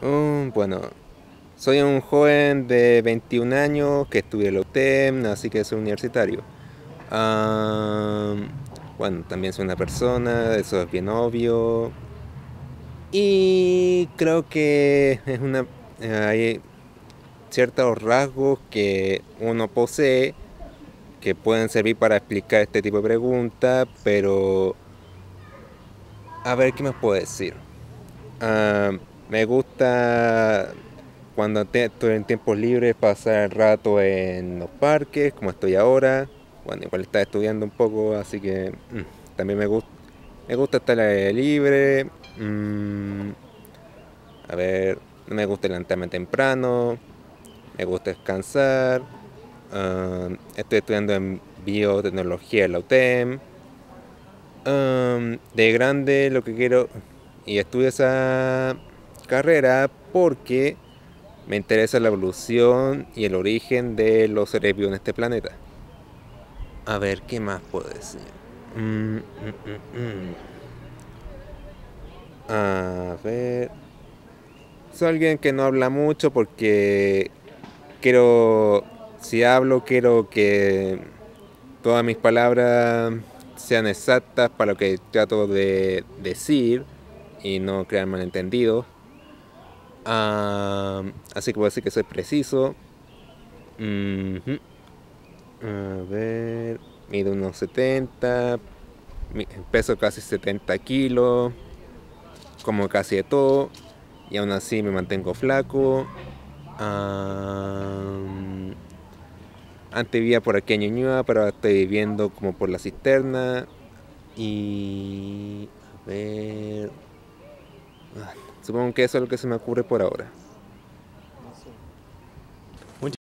Bueno, soy un joven de 21 años que estudia en la UTEM, así que soy universitario. Ah, bueno, también soy una persona, eso es bien obvio. Y creo que hay ciertos rasgos que uno posee que pueden servir para explicar este tipo de preguntas, pero a ver, ¿qué más puedo decir? Ah, Me gusta cuando estoy en tiempos libres pasar el rato en los parques, como estoy ahora. Bueno, igual estaba estudiando un poco, así que también me gusta estar al aire libre. mm, a ver, no me gusta levantarme temprano, me gusta descansar. Estoy estudiando en biotecnología en la UTEM. De grande lo que quiero, y estudio esa carrera porque me interesa la evolución y el origen de los seres vivos en este planeta. A ver, ¿qué más puedo decir? Mm, mm, mm. A ver. Soy alguien que no habla mucho porque quiero, si hablo, quiero que todas mis palabras sean exactas para lo que trato de decir y no crear malentendidos. Así que puedo decir que soy preciso. Ujú. A ver, mido unos 70, peso casi 70 kilos, como casi de todo, y aún así me mantengo flaco. Am, Antes vivía por aquí en Ñuñoa, pero ahora estoy viviendo como por la cisterna. Y... A ver... Supongo que eso es lo que se me ocurre por ahora.